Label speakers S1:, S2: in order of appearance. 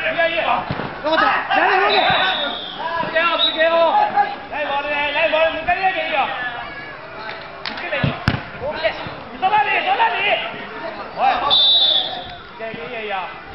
S1: 我操！
S2: 自己哦！来我的，来我的，你赶紧给我。你给你，我给，你坐那里，坐那里。喂，给呀。